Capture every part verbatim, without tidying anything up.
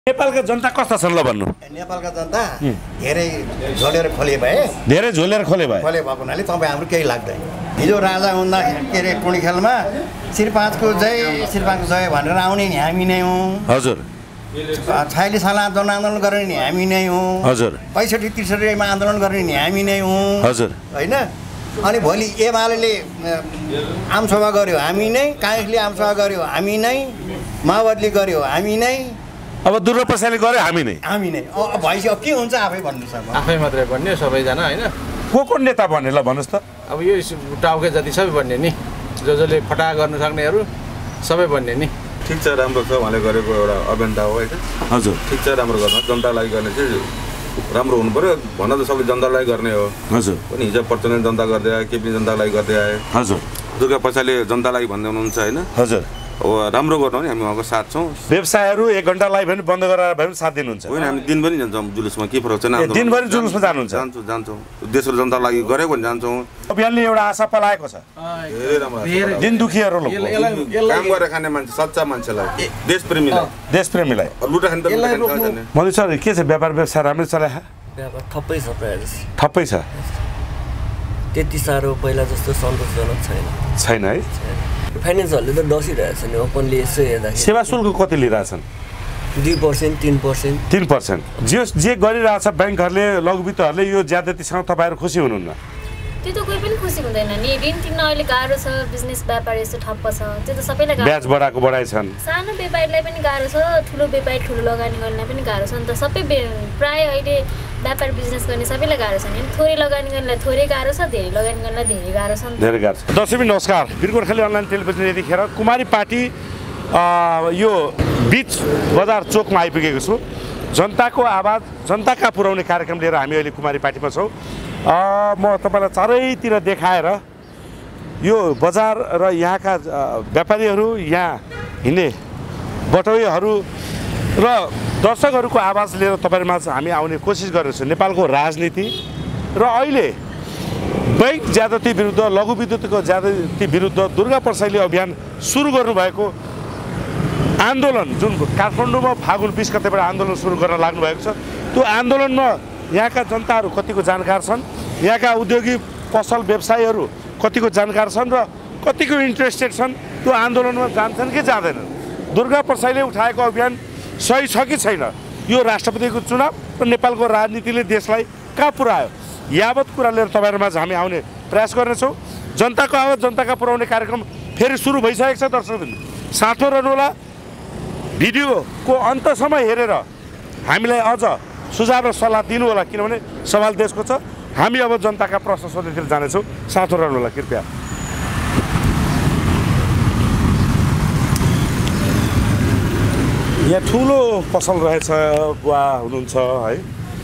नेपालका जनता कस्ता छन् ल भन्नु? नेपालका जनता धेरै झोलेर खोले भए धेरै झोलेर खोले भए खोले भएको हुनाले तपाईँ हाम्रो केही लाग्दैन। हिजो राजा हुँदा के अरे टोली खेलमा श्रीपाँचको जय श्रीपाँचको जय भनेर आउने नि हामी नै हौँ। हजुर। छयालिस साल जनआन्दोलन गर्ने नि हामी नै हौँ। हजुर। पैँसठी त्रिसठीमा आन्दोलन गर्ने नि हामी नै हौँ। हजुर। होइन अनि भोलि एमाले आमसभा गर्यो हामी नै, काङ्ग्रेसले आमसभा गर्यो हामी नै, माओवादीले गर्यो हामी नै, अब दुर्गा प्रसादले गर्यो हामी नै हामी नै भएपछि अब के हुन्छ आफै भन्नुहोस्। अब आफै मात्रै भन्ने सबैजना होइन, को को नेता भन्ने ल भन्नुहोस् त। अब यो टाउके जति सबै भन्ने नि, जो जसले फटा गर्न सक्नेहरू सबै भन्ने नि। ठिक छ, राम्रो छ, उहाँले गरेको एउटा अभियन्ता हो होइन। हजुर ठिक छ, राम्रो गर्न जनतालाई गर्ने चाहिँ राम्रो हुनु पऱ्यो। भन्न त सबले जनतालाई गर्ने हो। हजुर। पनि हिजो प्रचण्ड जनता गर्दै आयो, केपी जनतालाई गर्दै आयो। हजुर। दुर्गा प्रसादले जनतालाई भन्दै हुनुहुन्छ होइन। हजुर। अब राम्रो गर्नु भने हामी उहाँको साथ छौँ। व्यवसायहरू एक घन्टा लाइभ भने बन्द गरेर भए पनि साथ दिनुहुन्छ? होइन, हामी दिनभरि जान्छौँ जुलुसमा, के फरक छैन। दिनभरि जुलुसमा जानुहुन्छ? जान्छौँ जान्छौँ देशको जनताको लागि गरेको भने जान्छौँ। अभियानले एउटा आशा पलाएको छ, धेरै राम्रो दिन दुखीहरू काम गरेर खाने मान्छे, सच्चा मान्छेलाई, देशप्रेमीलाई देशप्रेमीलाई लुटा खाने त मधु सर के छ व्यापार व्यवसाय राम्रै चलायो? व्यापार ठप्पै छ प्रायः जस्तो। ठप्पै छ, त्यति साह्रो पहिला जस्तो सन्तोषजनक छैन। छैन है? फाइनेन्सहरूले त डसिरहेछ नि, ओपनली यसो हेर्दाखेरि। सेवा शुल्क कति लिइरहेछन्? दुई पर्सेन्ट तिन पर्सेन्ट तिन पर्सेन्ट जे जे गरिरहेछ ब्याङ्कहरूले, लघुवित्तहरूले, यो ज्यादतीसँग तपाईँहरू खुसी हुनुहुन्न? त्यो त कोही पनि खुसी हुँदैन नि। ऋण तिर्न अहिले गाह्रो छ, बिजनेस व्यापार यस्तो ठप्प छ, त्यो त सबैलाई गाह्रो। ब्याज बढाएको बढाइ छन्। सानो व्यापारीलाई पनि गाह्रो छ, ठुलो व्यापारी ठुलो लगानी गर्नेलाई पनि गाह्रो छ नि त। सबै प्रायः अहिले व्यापार बिजनेस गर्ने सबैलाई गाह्रो छ नि। थोरै लगानी गर्नेलाई थोरै गाह्रो छ, धेरै लगानी गर्नेलाई धेरै गाह्रो छ नि त। धेरै गाह्रो छ। दर्शक नमस्कार, वीर गोर्खाली अनलाइन टेलिभिजन यतिखेर कुमारी पार्टी यो बिच बजार चोकमा आइपुगेको छु। जनताको आवाज जनताका पुर्याउने कार्यक्रम लिएर हामी अहिले कुमारी पार्टीमा छौँ। म तपाईँलाई चारैतिर देखाएर यो बजार र यहाँका व्यापारीहरू, यहाँ हिँड्ने बटुवाहरू र दर्शकहरूको आवाज लिएर तपाईँहरूमा हामी आउने कोसिस गरेको छौँ। नेपालको राजनीति र अहिले बैङ्क ज्यादती विरुद्ध, लघु विद्युतको ज्यादती विरुद्ध दुर्गा प्रसादले अभियान सुरु गर्नुभएको आन्दोलन, जुन काठमाडौँमा फागुन बिस गतेबाट आन्दोलन सुरु गर्न लाग्नु भएको छ, त्यो आन्दोलनमा यहाँका जनताहरू कतिको जानकार छन्, यहाँका उद्योगी पसल व्यवसायीहरू कतिको जानकार छन् र कतिको इन्ट्रेस्टेड छन्, त्यो आन्दोलनमा जान्छन् कि जाँदैनन्? दुर्गा प्रसादले उठाएको अभियान सही छ कि छैन? यो राष्ट्रपतिको चुनाव र नेपालको राजनीतिले देशलाई कहाँ पुर्यायो? यावत कुरा लिएर तपाईँहरूमा हामी आउने प्रयास गर्नेछौँ। जनताको आवाज जनताका पुर्याउने कार्यक्रम फेरि सुरु भइसकेको छ। दर्शकहरू साथो रहनुहोला, भिडियोको अन्तसम्म हेरेर हामीलाई अझ सुझाव र सल्लाह दिनु होला, किनभने सवाल देशको छ। हामी अब जनताका प्रश्न सोध्नेतिर जानेछौँ, साथो रहनु होला कृपया। यहाँ ठुलो पसल रहेछ, बुवा हुनुहुन्छ है?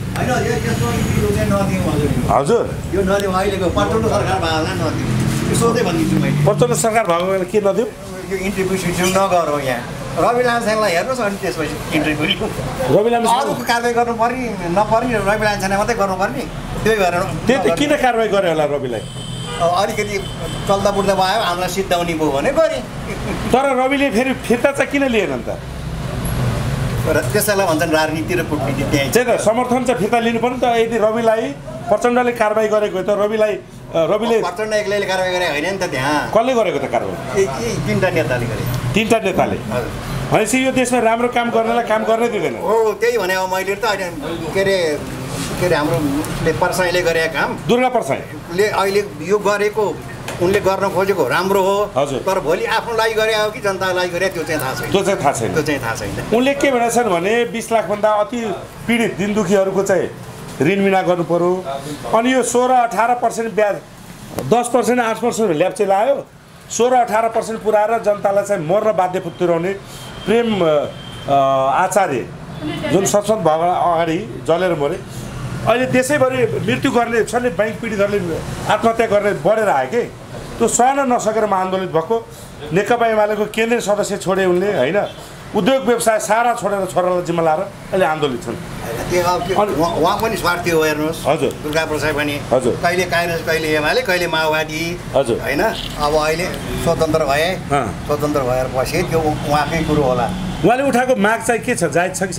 हजुर, यो नदिउँ, अहिलेको प्रचण्ड सरकार भएको नदिउँ, सोधै भनिदिन्छु मैले। प्रचण्ड सरकार भएको बेला के नदिउँ? यो इन्टरभ्यू सिस्टम नगरौँ यहाँ। रवि लामिछानेलाई हेर्नुहोस्, अनि त्यसपछि इन्टरभ्यू रवि लामिछाने अरूको कारवाही गर्नुपर्ने नपर्ने, रवि लामिछाने मात्रै गर्नुपर्ने, त्यही भएर त्यही त किन कारवाही गर्यो होला रविलाई? अलिकति चल्दा बुढ्दा भयो, हामीलाई सिद्धाउने भयो भने गरेँ। तर रविले फेरि फिर्ता चाहिँ किन लिएन त? त्यसैलाई भन्छन् राजनीति र कुटनीति। त्यही चाहिँ त समर्थन चाहिँ फिर्ता लिनु पर्ने त। यदि रविलाई प्रचण्डले कारवाही गरेको त रविलाई रविले प्रचण्ड एक्लैले कारवाही गरे होइन नि त। त्यहाँ कसले गरेको त कारवाही? तिनवटा नेताले गरे। तिनवटा नेताले? भनेपछि यो देशमा राम्रो काम गर्नेलाई काम गर्नै दिँदैन? हो, त्यही भने अब मैले त अहिले के अरे के अरे हाम्रो परसाईले गरेको काम, दुर्गा प्रसाईले अहिले यो गरेको उनले गर्न खोजेको राम्रो हो। हजुर। तर भोलि आफ्नो लागि गरे हो कि जनताको लागि गरे त्यो चाहिँ थाहा छैन। त्यो चाहिँ थाहा छैन। त्यो चाहिँ थाहा छैन। उनले के भनेछन् भने बिस लाखभन्दा अति पीडित दिन दुखीहरूको चाहिँ ऋण बिना गर्नु पर्यो, अनि यो सोह्र अठार पर्सेन्ट ब्याज, दस पर्सेन्ट आठ पर्सेन्ट ल्याप्चे लायो, सोह्र अठार पर्सेन्ट पुऱ्याएर जनतालाई चाहिँ मर्न बाध्य तुर्याउने प्रेम आचार्य जुन संसद भवन अगाडि जलेर मरे, अहिले देशैभरि मृत्यु गर्ने छन्, ब्याङ्क पीडितहरूले आत्महत्या गर्ने बढेर आयो कि त्यो सहन नसकेर आन्दोलित भएको नेकपा एमालेको केन्द्रीय सदस्य छोडे उनले होइन, उद्योग व्यवसाय सारा छोडेर छोरालाई जिम्मा लाएर अहिले आन्दोलित छन्। उहाँ पनि स्वार्थी हो, हेर्नुहोस्। हजुर। दुर्गा प्रसाद पनि हजुर, कहिले काङ्ग्रेस कहिले एमाले कहिले माओवादी। हजुर, होइन। अब अहिले स्वतन्त्र भए, स्वतन्त्र भएर पछि त्यो उहाँकै कुरो होला। उहाँले उठाएको माग चाहिँ के छ? जायज छ कि छैन?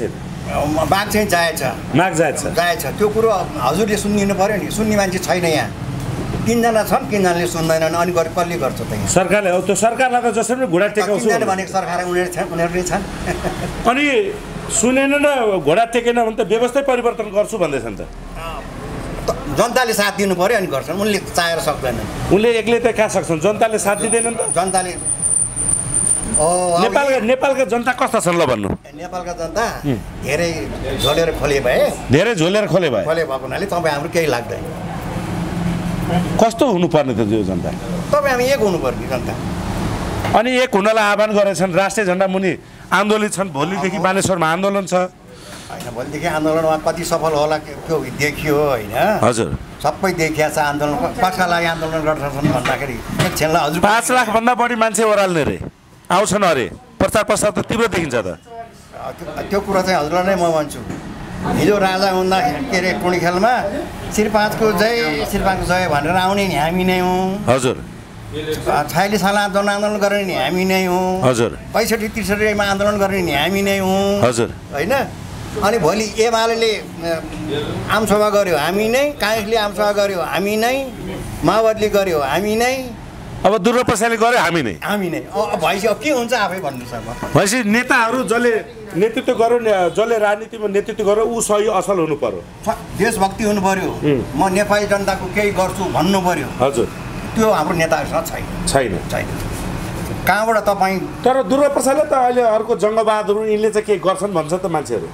माग चाहिँ जायज छ माग जायज छ जायज छ त्यो कुरो हजुरले सुनिदिनु पऱ्यो नि सुन्ने मान्छे छैन यहाँ तिनजना छन् तिनजनाले सुन्दैनन् अनि गरे कसले गर्छ त यहाँ सरकारले हो त्यो सरकारलाई त जसरी घोडा टेकाउँछु तिनजना भनेको सरकार उनीहरू छन् उनीहरूले छन् अनि सुनेन र घोडा टेकेन भने त व्यवस्थै परिवर्तन गर्छु भन्दैछन् त जनताले साथ दिनु पऱ्यो अनि गर्छन् उनले चाहेर सक्दैनन् उनले एक्लै त कहाँ सक्छन् जनताले साथ दिँदैनन् त जनताले नेपालका नेपालका जनता कस्ता छन् ल भन्नु नेपालका जनता धेरै झोलेर खोले भए धेरै झोलेर खोले भए खोले भएको हुनाले तपाईँ हाम्रो केही लाग्दैन कस्तो हुनुपर्ने त यो जनता तपाईँ हामी एक हुनुपर्ने जनता अनि एक हुनलाई आह्वान गरेछन् राष्ट्रिय झन्डा मुनि आन्दोलित छन् भोलिदेखि बानेश्वरमा आन्दोलन छ होइन भोलिदेखि आन्दोलनमा कति सफल होला त्यो देखियो होइन हजुर सबै देखिया छ आन्दोलन कसका लागि आन्दोलन गर्छन् भन्दाखेरि एकछिनलाई हजुर पाँच लाखभन्दा बढी मान्छे ओह्राल्ने रे आउँछन् अरे प्रचार प्रसार त तीव्र देखिन्छ त त्यो कुरा चाहिँ हजुरलाई नै म भन्छु हिजो राजा हुँदा के अरे टोणी खेलमा श्रीपाँचको जय श्रीपाँचको जय भनेर आउने नि हामी नै हौँ हजुर छयालिस साल आन्दोलन आन्दोलन गर्ने नि हामी नै हौँ हजुर पैँसठी त्रिसठीमा आन्दोलन गर्ने नि हामी नै हौँ हजुर होइन अनि भोलि एमाले आमसभा गर्यो हामी नै काङ्ग्रेसले आमसभा गर्यो हामी नै माओवादीले गर्यो हामी नै अब दुर्गा प्रसादले गर्यो हामी नै हामी नै भएपछि अब के हुन्छ आफै भन्नुहोस् अब भनेपछि नेताहरू जसले नेतृत्व गर्यो जसले राजनीतिमा नेतृत्व गर्यो ऊ सही असल हुनु पर्यो देशभक्ति हुनु पर्यो म नेपाली जनताको केही गर्छु भन्नु पर्यो हजुर त्यो हाम्रो नेताहरूसँग छैन छैन छैन कहाँबाट तपाईँ तर दुर्गा प्रसादले त अहिले अर्को जङ्गबहादुर यिनले चाहिँ केही गर्छन् भन्छ त मान्छेहरू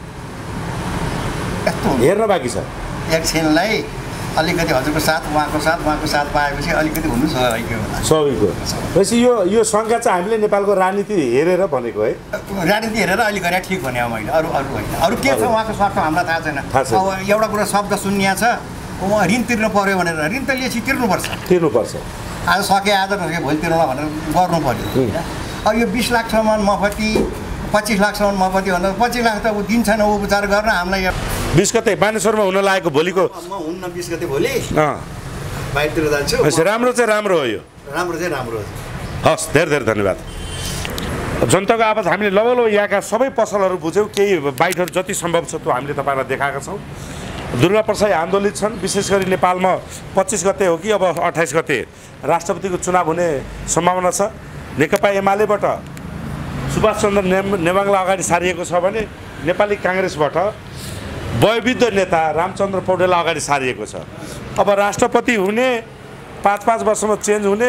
यस्तो हेर्न बाँकी छ एकछिनलाई अलिकति हजुरको साथ उहाँको साथ उहाँको साथ पाएपछि अलिकति हुनु स्वाभाविक होला सबैको भनेपछि यो यो सङ्ख्या चाहिँ हामीले नेपालको राजनीति हेरेर भनेको है राजनीति हेरेर अहिले गरे ठिक भने हो मैले अरू अरू होइन अरू के छ उहाँको स्वार्थ हामीलाई थाहा छैन अब एउटा कुरा शब्द सुन्या छ उहाँ ऋण तिर्नु पऱ्यो भनेर ऋण त लिएपछि तिर्नुपर्छ तिर्नुपर्छ आज सके आज नसके भोलि तिर्नुला भनेर गर्नु पऱ्यो अब यो बिस लाखसम्म मफती पच्चिस लाखसम्म मफती भन्दा पच्चिस लाख त ऊ दिन्छन् उपचार गर्न हामीलाई बिस गते बानेश्वरमा हुन लागेको भोलिको म हुन्न बिस गते भोलि अँ बाहिरतिर जान्छु राम्रो चाहिँ राम्रो हो यो राम्रो चाहिँ राम्रो हो हस् धेरै धेरै धन्यवाद जनताको आवाज हामीले लगभग यहाँका सबै पसलहरू बुझ्यौँ केही बाइटहरू जति सम्भव छ त्यो हामीले तपाईँलाई देखाएका छौँ दुर्गा प्रसाद आन्दोलित छन् विशेष गरी नेपालमा पच्चिस गते हो कि अब अट्ठाइस गते राष्ट्रपतिको चुनाव हुने सम्भावना छ नेकपा एमालेबाट सुभाष चन्द्र ने नेवाङलाई अगाडि सारिएको छ भने नेपाली काङ्ग्रेसबाट वयोवृद्ध नेता रामचन्द्र पौडेललाई अगाडि सारिएको छ अब राष्ट्रपति हुने पाँच पाँच वर्षमा चेन्ज हुने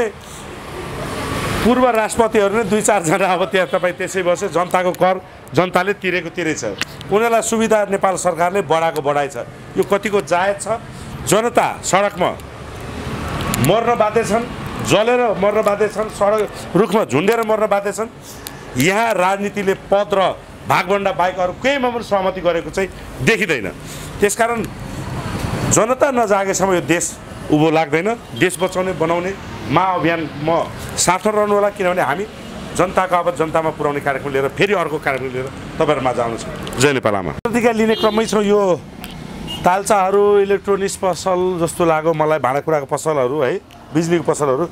पूर्व राष्ट्रपतिहरू नै दुई चारजना अब त्यहाँ तपाईँ त्यसै बसे जनताको कर जनताले तिरेको तिरै छ उनीहरूलाई सुविधा नेपाल सरकारले बढाएको बढाइ छ यो कतिको जायज छ जनता सडकमा मर्न बाध्य छन् जलेर मर्न बाध्य छन् सडक रुखमा झुन्डेर मर्न बाध्य छन् यहाँ राजनीतिले पद र भागभन्डा बाहेक अरू केहीमा पनि सहमति गरेको चाहिँ देखिँदैन त्यसकारण जनता नजागेसम्म यो देश उँभो लाग्दैन देश बचाउने बनाउने महाअभियानमा साथमा रहनु होला किनभने हामी जनताको आवाज जनतामा पुर्याउने कार्यक्रम लिएर फेरि अर्को कार्यक्रम लिएर तपाईँहरूमा जानुहोस् जय नेपाल आमा प्रतिक्रिया लिने क्रममै छौँ यो तालचाहरू इलेक्ट्रोनिक्स पसल जस्तो लाग्यो मलाई भाँडाकुँडाको पसलहरू है बिजुलीको पसलहरू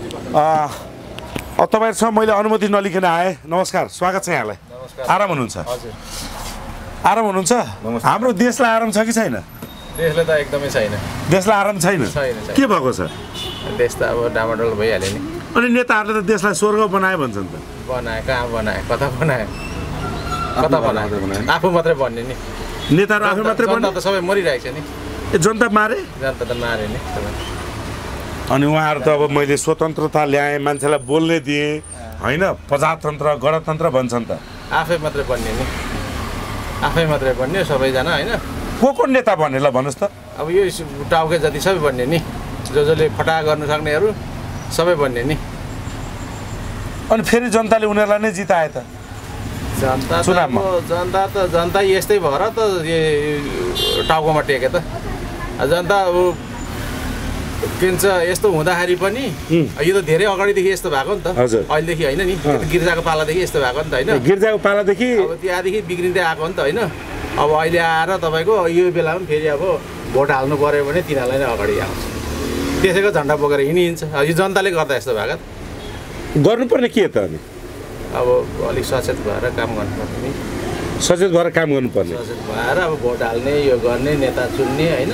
अब तपाईँहरूसँग मैले अनुमति नलिकन आएँ नमस्कार स्वागत छ यहाँलाई आराम हुनुहुन्छ आराम हुनुहुन्छ हाम्रो देशलाई आराम छ कि छैन देशले त एकदमै छैन देशलाई आराम छैन के भएको छ देश त अब डामाडोल भइहाल्यो नि अनि नेताहरूले त देशलाई स्वर्ग बनाए भन्छन् त बनाए कहाँ बनाए कता बनाए कता बनाए आफू मात्रै भन्ने नि नेताहरू आफू मात्रै जनता त सबै मरिरहेको छ नि ए जनता मारे जनता त मारे नि अनि उहाँहरू त अब मैले स्वतन्त्रता ल्याएँ मान्छेलाई बोल्ने दिएँ होइन प्रजातन्त्र गणतन्त्र भन्छन् त आफै मात्रै बन्ने नि आफै मात्रै बन्ने सबैजना होइन को को नेता भन्ने ल भन्नुहोस् त अब यो टाउके जति सबै बन्ने नि जो जसले फटा गर्न सक्नेहरू सबै बन्ने नि अनि फेरि जनताले उनीहरूलाई नै जिताए त जनता त जनता त जनता यस्तै भएर त टाउकोमा टेके त जनता अब के भन्छ यस्तो हुँदाखेरि पनि यो त धेरै अगाडिदेखि यस्तो भएको नि त अहिलेदेखि होइन नि गिर्जाको पालादेखि यस्तो भएको नि त होइन गिर्जाको पालादेखि अब त्यहाँदेखि बिग्रिँदै आएको नि त होइन अब अहिले आएर तपाईँको यो बेलामा पनि फेरि अब भोट हाल्नु पऱ्यो भने तिनीहरूलाई नै अगाडि आउँछ त्यसैको झन्डा बोकेर हिँडिन्छ यो जनताले गर्दा यस्तो भएको गर्नुपर्ने के त अनि अब अलिक सचेत भएर काम गर्नुपर्ने नि सचेत भएर काम गर्नुपर्ने। सचेत भएर अब भोट हाल्ने यो गर्ने नेता चुन्ने होइन।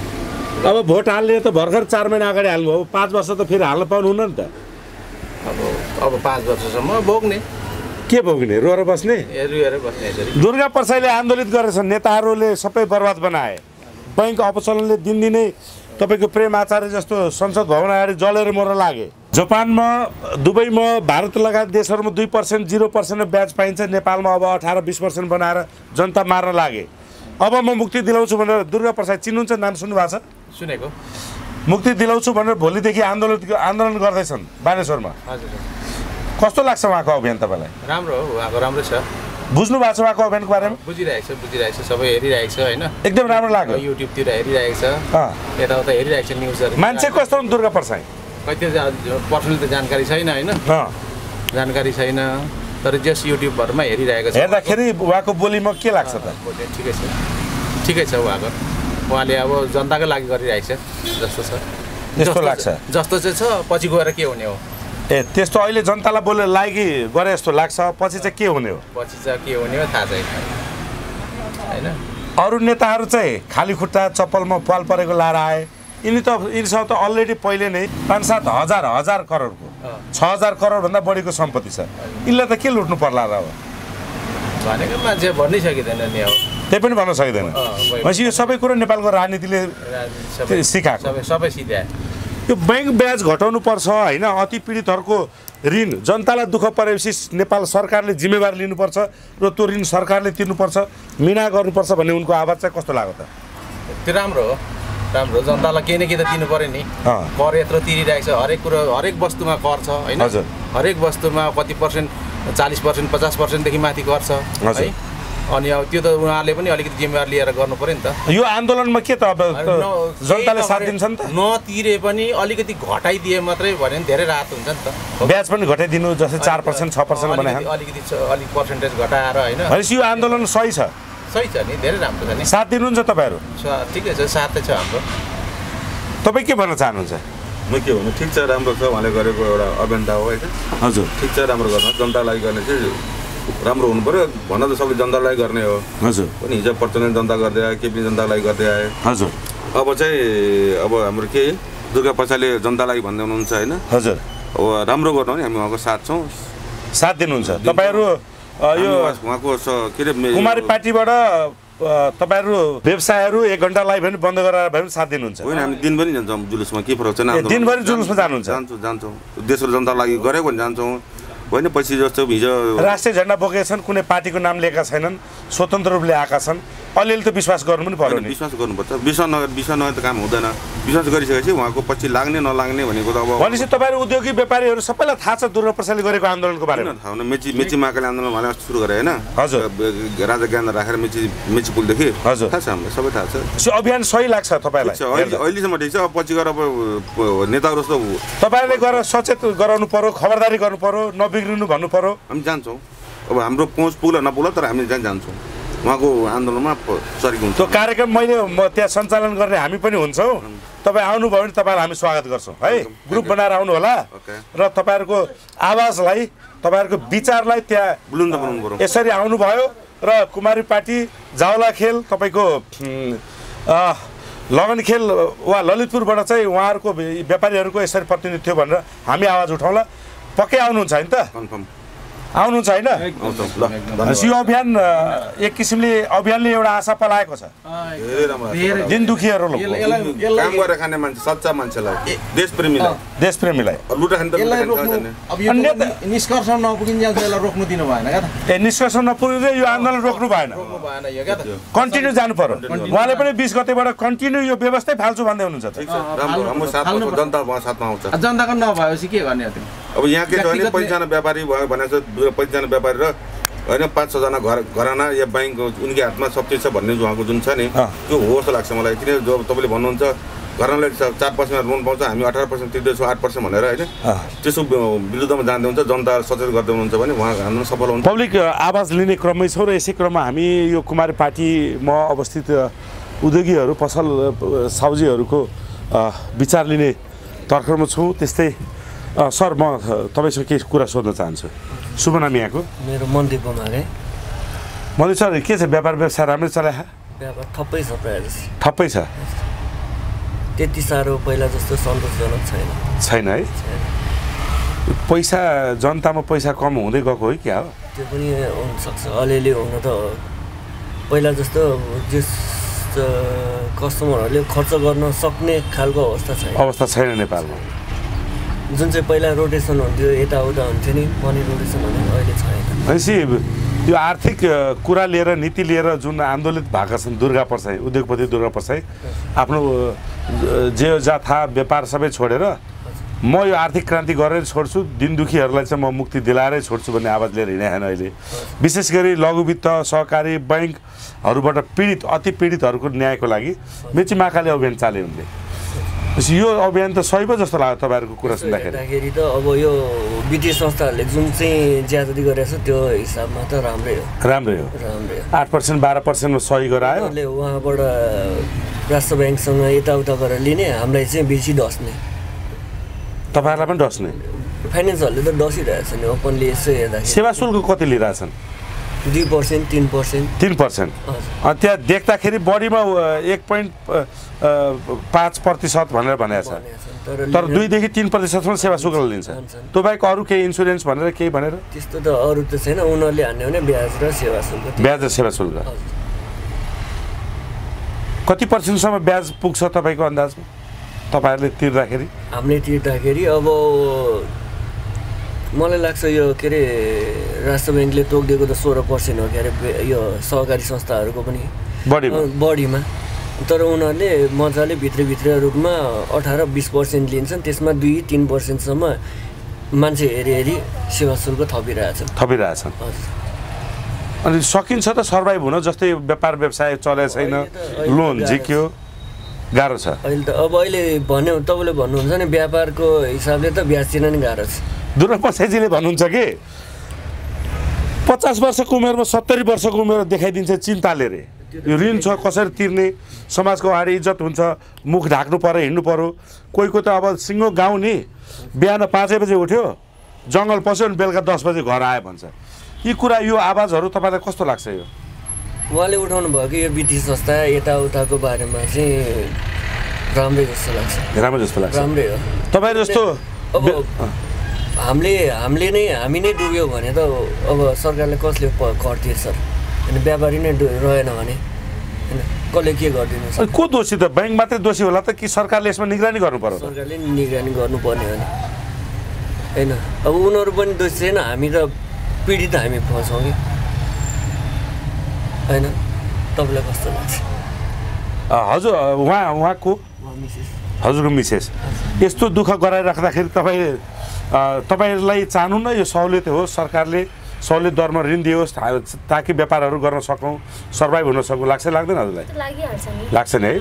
अब भोट हाल्ने त भर्खर चार महिना अगाडि हाल्नुभयो, पाँच वर्ष त फेरि हाल्न पाउनुहुन्न नि त। अब अब पाँच वर्षसम्म भोग्ने। के भोग्ने? रोएर बस्ने? हेरेर बस्ने यसरी। दुर्गा प्रसाईले आन्दोलित गरेछन्, नेताहरूले सबै बर्बाद बनाए। बैङ्क अपचलनले दिनदिनै तपाईँको प्रेम आचार्य जस्तो संसद भवन अगाडि जलेर मर्न लागे। जापानमा, दुबईमा, भारत लगायत देशहरूमा दुई पर्सेन्ट जिरो पर्सेन्ट ब्याज पाइन्छ। नेपालमा अब अठार बिस पर्सेन्ट बनाएर जनता मार्न लागे। अब म मुक्ति दिलाउँछु भनेर दुर्गा प्रसाद चिन्नुहुन्छ? नाम सुन्नुभएको छ? सुनेको। मुक्ति दिलाउँछु भनेर भोलिदेखि आन्दोलन आन्दोलन गर्दैछन् बानेश्वरमा। हजुर। कस्तो लाग्छ उहाँको अभियान तपाईँलाई? राम्रो हो, उहाँको राम्रो छ। बुझ्नु भएको छ उहाँको अभियानको बारेमा? बुझिरहेको छ, बुझिरहेको छ, सबै हेरिरहेको छ होइन। एकदम राम्रो लाग्यो। युट्युबतिर हेरिरहेको छ, यताउता हेरिरहेको छ न्युजहरू। मान्छे कस्तो हुन् दुर्गा प्रसाई? खै त्यो पर्सनली त जानकारी छैन होइन, जानकारी छैन, तर जस युट्युबहरूमा हेरिरहेको छ। हेर्दाखेरि उहाँको बोलीमा के लाग्छ त? ठिकै छ, ठिकै छ उहाँको। उहाँले अब जनताको लागि गरिरहेको छ जस्तो छ। त्यस्तो लाग्छ जस्तो चाहिँ छ, पछि गएर के हुने हो? ए त्यस्तो अहिले जनतालाई बोले लागि गरे जस्तो लाग्छ, पछि चाहिँ के हुने हो? पछि चाहिँ के हुने हो थाहा छैन होइन। अरू नेताहरू चाहिँ खाली खुट्टा चप्पलमा पाल परेको लाएर आए। यिनी त यिनीसँग त अलरेडी पहिले नै पाँच सात हजार हजार करोडको छ हजार करोडभन्दा बढीको सम्पत्ति छ। यिनलाई त के लुट्नु पर्ला र? अब भनेको मान्छे भन्नै सकिँदैन नि, अब त्यही पनि भन्न सकिँदैन। भनेपछि यो सबै कुरो नेपालको राजनीतिले सिकाएको, सबै सबै सिध्याए। यो ब्याङ्क ब्याज घटाउनु पर्छ होइन। अति पीडितहरूको ऋण जनतालाई दुःख परेपछि नेपाल सरकारले जिम्मेवारी लिनुपर्छ र त्यो ऋण सरकारले तिर्नुपर्छ, मिना गर्नुपर्छ भन्ने उनको आवाज चाहिँ कस्तो लाग्यो त? त्यो राम्रो हो, राम्रो। जनतालाई केही न केही त दिनु पऱ्यो नि। कर यत्रो तिरिरहेको छ, हरेक कुरो हरेक वस्तुमा कर छ होइन। हरेक वस्तुमा कति पर्सेन्ट, चालिस पर्सेन्ट पचास पर्सेन्टदेखि माथि कर छ है। अनि अब त्यो त उहाँले पनि अलिकति जिम्मेवारी लिएर गर्नु पऱ्यो नि त। यो आन्दोलनमा के त अब जनताले साथ दिन्छ नि त? नतिरे पनि अलिकति घटाइदिए मात्रै भन्यो भने धेरै राहत हुन्छ नि त। ब्याज पनि घटाइदिनु, जस्तै चार पर्सेन्ट छ पर्सेन्ट भने अलिकति अलिक पर्सेन्टेज घटाएर होइन। भनेपछि यो आन्दोलन सही छ, सही छ नि, धेरै राम्रो छ नि। साथ दिनुहुन्छ तपाईँहरू? ठिकै छ, साथै छ हाम्रो। तपाईँ के भन्न चाहनुहुन्छ? म के भन्नु, ठिक छ, राम्रो छ। उहाँले गरेको एउटा अभियान हो होइन। हजुर, ठिक छ, राम्रो गर्नु। जनतालाई गर्ने चाहिँ राम्रो हुनु पऱ्यो। भन्न त सबले जनतालाई गर्ने हो। हजुर। पनि हिजो प्रचण्ड जनता गर्दै आयो, के पनि जनतालाई गर्दै आयो। हजुर। अब चाहिँ अब हाम्रो के दुर्गा प्रसादले जनतालाई भन्दै हुनुहुन्छ होइन। हजुर। अब राम्रो गर्नु भने हामी उहाँको साथ छौँ। साथ दिनुहुन्छ तपाईँहरू? यो उहाँको के अरे कुमारी पार्टीबाट तपाईँहरू व्यवसायहरू एक घन्टा लाइभ पनि बन्द गरेर भए पनि साथ दिनुहुन्छ? होइन, हामी दिनभरि जान्छौँ जुलुसमा, के फरक छैन। दिनभरि जुलुसमा जानुहुन्छ? जान्छौँ जान्छौँ देश र जनताको लागि गरेको भने जान्छौँ होइन। पछि जस्तो हिजो राष्ट्रिय झन्डा बोकेका छन्, कुनै पार्टीको नाम लिएका छैनन्, स्वतन्त्र रूपले आएका छन्। अलिअलि त विश्वास गर्नु पनि पर्यो नि। विश्वास गर्नुपर्छ। विश्वास नगर विश्वास नगरे त काम हुँदैन। विश्वास गरिसकेपछि उहाँको पछि लाग्ने नलाग्ने भनेको त अब भनेपछि तपाईँहरू उद्योगी व्यापारीहरू सबैलाई थाहा छ दुर्गा प्रसादले गरेको आन्दोलनको बारेमा? थाहा हुन मेची मेची महाकाली आन्दोलन भने सुरु गरे होइन। हजुर। राजा ज्ञान राखेर मेची मेची पुलदेखि। हजुर, थाहा छ, हामीलाई सबै थाहा छ। त्यो अभियान सही लाग्छ तपाईँलाई? अहिले अहिलेसम्म ठिक छ। अब पछि गएर अब नेताहरू जस्तो तपाईँले गएर सचेत गराउनु पर्यो, खबरदारी गर्नु पर्यो, नबिग्रिनु भन्नु पर्यो। हामी जान्छौँ। अब हाम्रो पहुँच पुग्ला नपुग्ला तर हामी जहाँ जान्छौँ उहाँको आन्दोलनमा सरिक हुन्छ। त्यो कार्यक्रम मैले म त्यहाँ सञ्चालन गर्ने हामी पनि हुन्छौँ। तपाईँ आउनुभयो भने तपाईँलाई हामी स्वागत गर्छौँ है। ग्रुप बनाएर आउनु होला र तपाईँहरूको आवाजलाई, तपाईँहरूको विचारलाई त्यहाँ बुलन्द बनाउनु पर्यो। यसरी आउनुभयो र कुमारी पार्टी, जावला खेल, तपाईँको लगन खेल वा ललितपुरबाट चाहिँ उहाँहरूको व्यापारीहरूको यसरी प्रतिनिधि थियो भनेर हामी आवाज उठाउँला। पक्कै आउनुहुन्छ होइन त? कन्फर्म आउनुहुन्छ होइन? यो अभियान एक किसिमले अभियानले एउटा आशा पलाएको छ दिन दुखीहरू काम गरेर खाने मान्छे, सच्चा मान्छेलाई, देशप्रेमीलाई देशप्रेमीलाई लुटा खाने त निष्कर्ष नपुगिन्जेल त्यसलाई रोक्नु दिनु भएन क्या त? ए निष्कर्ष नपुगिँदै यो आन्दोलन रोक्नु भएन, कन्टिन्यू जानु पर्यो। उहाँले पनि बिस गतेबाट कन्टिन्यू यो व्यवस्थै फाल्छु भन्दै हुनुहुन्छ त? राम्रो, हाम्रो साथमा जनता साथमा आउँछ। जनताको नभएपछि के गर्ने हो? अब यहाँ के छ भने पैँतिसजना व्यापारी भयो भनेको छ, पैँतिसजना व्यापारी र होइन पाँच छजना घर घराना या ब्याङ्क उनकै हातमा सब चिज छ भन्ने उहाँको जुन छ नि त्यो हो जस्तो लाग्छ मलाई। किन जो तपाईँले भन्नुहुन्छ घरनाले चार पर्सेन्ट लोन पाउँछ, हामी अठार पर्सेन्ट तिर्दैछौँ, आठ पर्सेन्ट भनेर होइन, त्यसो विरुद्धमा जाँदै हुन्छ, जनता सचेत गर्दै हुनुहुन्छ भने उहाँ आन्दोलन सफल हुन्छ। पब्लिक आवाज लिने क्रममै छौँ र यसै क्रममा हामी यो कुमारी पार्टीमा अवस्थित उद्योगीहरू, पसल साउजीहरूको विचार लिने तर्खरमा छौँ। त्यस्तै सर म तपाईँसँग केही कुरा सोध्न चाहन्छु। शुभ नाम यहाँको? मेरो मनदीप बमारे। मधु सर के छ व्यापार व्यवसाय राम्रै चलायो? व्यापार ठप्पै छ प्रायः जस्तो। ठप्पै छ, त्यति साह्रो पहिला जस्तो सन्तोषजनक छैन। छैन है? पैसा जनतामा पैसा कम हुँदै गएको हो क्या हो? त्यो पनि हुनसक्छ, अलिअलि हुन त पहिला जस्तो जस कस्टमरहरूले खर्च गर्न सक्ने खालको अवस्था छैन। अवस्था छैन नेपालमा। जुन चाहिँ पहिला रोटेसन हुन्थ्यो, यताउता हुन्थ्यो नि, मनी रोटेसन हुने अहिले छैन। भनेपछि यो आर्थिक कुरा लिएर नीति लिएर जुन आन्दोलित भएका छन् दुर्गा परसाई, उद्योगपति दुर्गा परसाई, आफ्नो जे जाथा व्यापार सबै छोडेर म यो आर्थिक क्रान्ति गरेर छोड्छु, दिन दुखीहरूलाई चाहिँ म मुक्ति दिलाएरै छोड्छु भन्ने आवाज लिएर हिँडेन अहिले। विशेष गरी लघु वित्त सहकारी बैङ्कहरूबाट पीडित अति पीडितहरूको न्यायको लागि मेची महाकाली अभियान चाल्यो उनले। यो अभियान त सही पो जस्तो लाग्यो तपाईँहरूको कुरा सुन्दाखेरि। त अब यो वित्तीय संस्थाहरूले जुन चाहिँ ज्यादती गरेको छ त्यो हिसाबमा त राम्रै हो। राम्रै हो, राम्रै हो। आठ पर्सेन्ट बाह्र पर्सेन्टमा सही गरायो। उहाँले उहाँबाट राष्ट्र ब्याङ्कसँग यताउता गरेर लिने, हामीलाई चाहिँ बेसी डस्ने। तपाईँहरूलाई पनि डस्ने? फाइनेन्सहरूले त डसिरहेछ नि, ओपनली यसो हेर्दाखेरि। सेवा शुल्क कति लिइरहेछन्? दुई पर्सेन्ट तिन पर्सेन्ट तिन पर्सेन्ट अनि त्यहाँ देख्दाखेरि बढीमा एक पोइन्ट पाँच प्रतिशत भनेर भनेको छ, तर दुईदेखि तिन प्रतिशतसम्म सेवा शुल्क लिन्छ। त्यो बाहेक अरू केही इन्सुरेन्स भनेर केही भनेर त्यस्तो त अरू त छैन। उनीहरूले हान्ने भने ब्याज र सेवा शुल्क। ब्याज र सेवा शुल्क कति पर्सेन्टसम्म ब्याज पुग्छ तपाईँको अन्दाजमा, तपाईँहरूले तिर्दाखेरि? हामीले तिर्दाखेरि अब मलाई लाग्छ यो के अरे राष्ट्र ब्याङ्कले तोकिदिएको त सोह्र पर्सेन्ट हो के अरे यो सहकारी संस्थाहरूको पनि बढीमा बढीमा तर उनीहरूले मजाले भित्रभित्र रूपमा अठार बिस पर्सेन्ट लिन्छन्। त्यसमा दुई तिन पर्सेन्टसम्म मान्छे हेरी हेरी सेवा शुल्क थपिरहेछन् थपिरहेछन् अनि सकिन्छ त सर्भाइभ हुन? जस्तै व्यापार व्यवसाय चलेको छैन, लोन झिक्यो, गाह्रो छ अहिले त। अब अहिले भन्यो तपाईँले भन्नुहुन्छ नि व्यापारको हिसाबले त ब्याज तिर्न नि गाह्रो छ। दुर्गा परसाईजीले भन्नुहुन्छ कि पचास वर्षको उमेरमा सत्तरी वर्षको उमेर देखाइदिन्छ चिन्ताले रे। यो ऋण छ कसरी तिर्ने, समाजको अगाडि इज्जत हुन्छ, मुख ढाक्नु पर्यो, हिँड्नु पर्यो। कोही कोही त अब सिङ्गो गाउँ नि बिहान पाँचै बजे उठ्यो, जङ्गल पस्यो अनि बेलुका दस बजे घर आयो भन्छ। यी कुरा यो आवाजहरू तपाईँलाई कस्तो लाग्छ? यो उहाँले उठाउनु भयो कि यो वित्तीय संस्था यताउताको बारेमा चाहिँ राम्रै जस्तो लाग्छ। राम्रो जस्तो लाग्छ, राम्रै हो। तपाईँ जस्तो अब हामीले हामीले नै हामी नै डुब्यो भने त अब सरकारले कसले कर तिर्छ? अनि व्यापारी नै रहेन भने होइन कसले के गरिदिनु सक्छ? को दोषी त? ब्याङ्क मात्रै दोषी होला त कि सरकारले यसमा निगरानी गर्नु पर्यो? सरकारले निगरानी गर्नुपर्ने हो नि होइन। अब उनीहरू पनि दोषी छैन, हामी त पीडित हामी फस्छौँ कि होइन। तपाईँलाई कस्तो लाग्छ? हजुर उहाँ उहाँको हजुरको मिसेस यस्तो दुःख गराइराख्दाखेरि तपाईँ तपाईँलाई चाहनुहुन्न यो सहुलियत हो, सरकारले सहुलियत दरमा ऋण दियोस् ताकि व्यापारहरू गर्न सकौँ, सर्भाइभ हुन सकौँ, लाग्छ लाग्दैन हजुरलाई? लाग्छ नि है।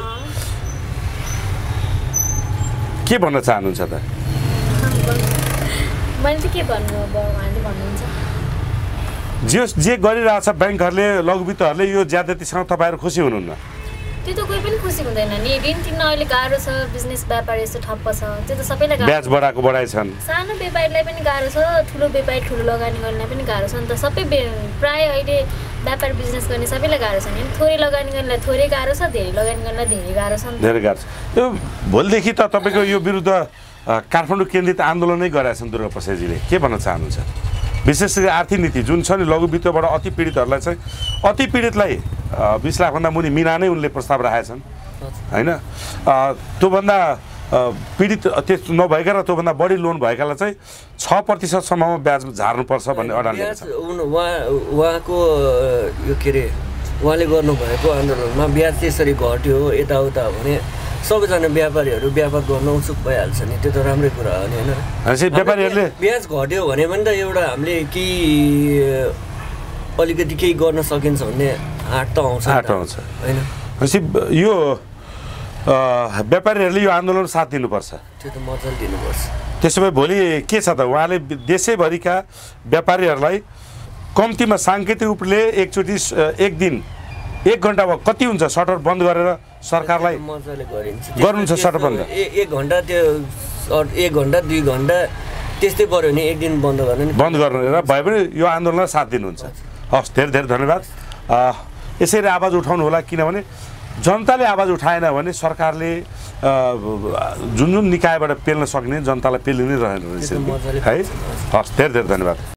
के भन्न चाहनुहुन्छ त? जे जे गरिरहेछ ब्याङ्कहरूले लघु वित्तहरूले यो ज्यादतीसँग तपाईँहरू खुसी हुनुहुन्न? त्यो त कोही पनि खुसी हुँदैन नि। ऋण तिर्न अहिले गाह्रो छ, बिजनेस व्यापार यस्तो ठप्प छ, त्यो त सबैलाई गाह्रो। ब्याज बढाएको बढाइछन्, सानो व्यापारीलाई पनि गाह्रो छ, ठुलो व्यापारी ठुलो लगानी गर्नेलाई पनि गाह्रो छ नि त। सबै प्राय अहिले व्यापार बिजनेस गर्ने सबैलाई गाह्रो छ नि। थोरै लगानी गर्नेलाई थोरै गाह्रो छ, धेरै लगानी गर्नेलाई धेरै गाह्रो छ नि त। धेरै गाह्रो छ। त्यो भोलिदेखि त तपाईँको यो विरुद्ध काठमाडौँ केन्द्रित आन्दोलनै गरेका छन् दुर्गा परसाईजीले, के भन्न चाहनुहुन्छ? विशेष गरी आर्थिक नीति जुन छ नि लघु वित्तबाट अति पीडितहरूलाई चाहिँ अति पीडितलाई बिस लाखभन्दा मुनि मिना नै उनले प्रस्ताव राखेका छन् होइन। त्योभन्दा पीडित त्यस नभएका र त्योभन्दा बढी लोन भएकालाई चाहिँ छ प्रतिशतसम्ममा ब्याज झार्नुपर्छ भन्ने अडान लिएको छ। उहाँ उहाँको यो के अरे उहाँले गर्नुभएको आन्दोलनमा ब्याज त्यसरी घट्यो यताउता भने सबैजना व्यापारीहरू व्यापार गर्न उत्सुक भइहाल्छ नि। त्यो त राम्रै कुरा हो नि होइन। व्यापारीहरूले ब्याज घट्यो भने पनि त एउटा हामीले केही अलिकति केही गर्न सकिन्छ भन्ने आँट त आउँछ आँट आउँछ होइन। भनेपछि यो व्यापारीहरूले यो आन्दोलन साथ दिनुपर्छ। त्यो त मजाले दिनुपर्छ। त्यसो भए भोलि के छ त उहाँले देशैभरिका व्यापारीहरूलाई कम्तीमा साङ्केतिक रूपले एकचोटि एक दिन एक घन्टा भयो कति हुन्छ सटर बन्द गरेर सरकारलाई मजाले गरिन्छ गर्नुहुन्छ सटर बन्द एक घन्टा त्यो एक घन्टा दुई घन्टा त्यस्तै पर्यो भने एक दिन बन्द गर्ने बन्द गर्नु र भए पनि यो आन्दोलनलाई साथ दिनुहुन्छ। हस् धेरै धेरै धन्यवाद। यसरी आवाज उठाउनु होला किनभने जनताले आवाज उठाएन भने सरकारले जुन जुन निकायबाट पेल्न सक्ने जनतालाई पेल्ने नै रहेन रहेछ है। हस् धेरै धेरै धन्यवाद।